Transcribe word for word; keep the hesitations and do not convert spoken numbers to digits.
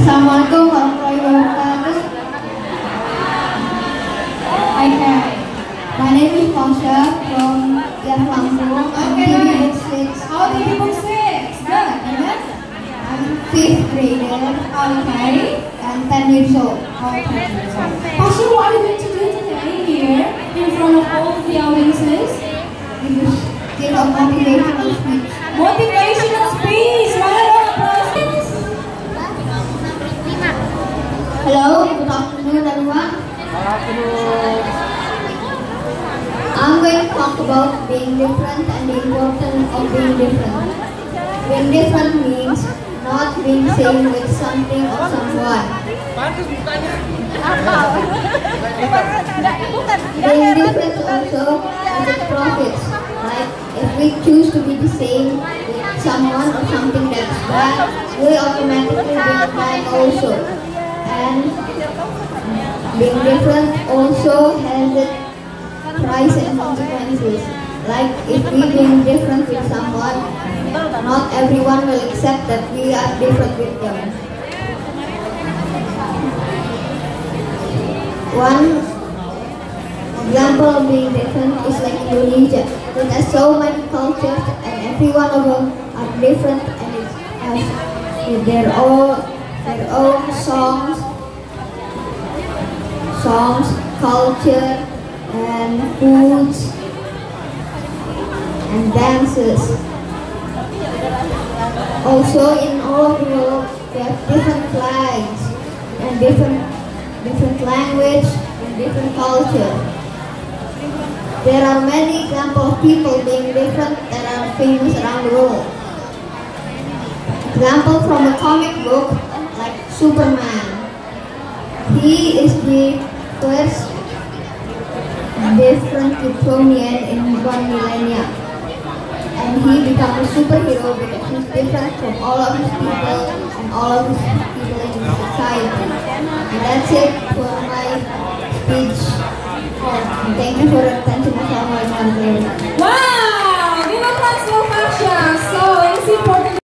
Assalamualaikum warahmatullahi wabarakatuh. Hi, hi. My name is Pasha from Lampung. I'm T V Book six. Oh, T V Book six. Good. And then? I'm fifth grader. Okay. And ten years old. Okay. Pasha, what are you going to do today here in front of all the audiences? Give a motivational speech. Motivational speech. Round of applause. Hello, good afternoon everyone. Good afternoon. I'm going to talk about being different and the importance of being different. Being different means not being same with something or someone. Being different also has its profits. Like if we choose to be the same with someone or something that's bad, we automatically be bad also. And being different also has its price and consequences. Like if we being different with someone, not everyone will accept that we are different with them. One example of being different is like Indonesia. It has so many cultures and every one of them are different and it has their own, their own songs, songs, culture, and foods and dances. Also, in all of the world, we have different flags and different different language and different culture. There are many examples of people being different that are famous around the world. Example from a comic book like Superman. He is the first different Kryptonian in one millennia. And he becomes a superhero because he's different from all of his people and all of his people in the society. And that's it for my speech. And thank you for your attention. Wow! Give a applause for Pasha. So it's important.